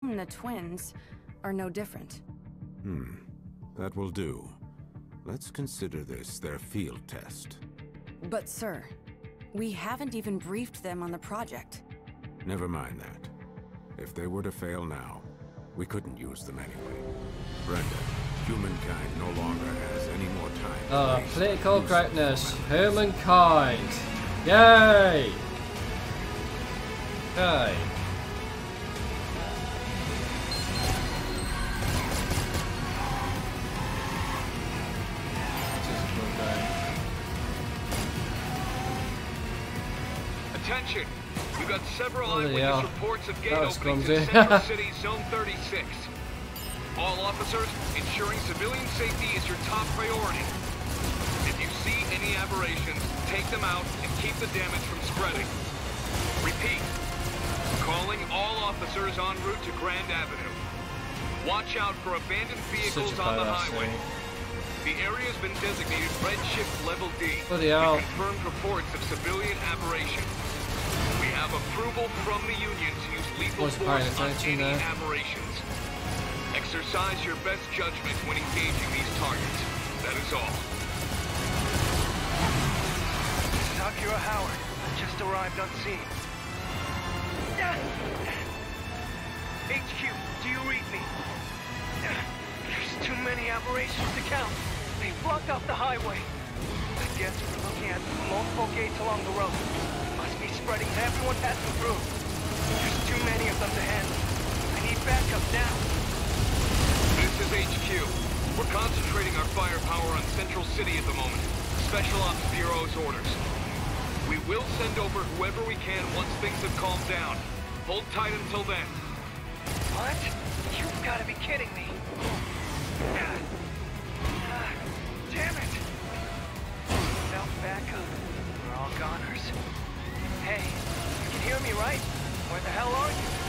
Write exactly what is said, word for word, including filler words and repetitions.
The twins are no different. Hmm. That will do. Let's consider this their field test. But sir, we haven't even briefed them on the project. Never mind that. If they were to fail now, we couldn't use them anyway. Brenda, humankind no longer has any more time. Uh, political correctness. Humankind. Yay! Okay. Attention! We've got several Oh, eyewitness yeah. reports of gate That was openings clumsy. in Central City Zone thirty-six. All officers, ensuring civilian safety is your top priority. If you see any aberrations, take them out and keep the damage from spreading. Repeat. Calling all officers en route to Grand Avenue. Watch out for abandoned vehicles Such a on the badass highway. thing. The area has been designated Red Shift Level D. Bloody with hell. confirmed reports of civilian aberration. We have approval from the Union to use lethal Was force paying on attention any there. aberrations. Exercise your best judgment when engaging these targets. That is all. Takira Howard just arrived on scene. H Q, do you read me? There's too many aberrations to count. They blocked off the highway. I guess we're looking at multiple gates along the road. Must be spreading to everyone passing through. There's too many of them to handle. I need backup now. This is H Q. We're concentrating our firepower on Central City at the moment. Special Ops Bureau's orders. We will send over whoever we can once things have calmed down. Hold tight until then. What? You've got to be kidding me. Ah, damn it. Without backup, we're all goners. Hey, you can hear me, right? Where the hell are you?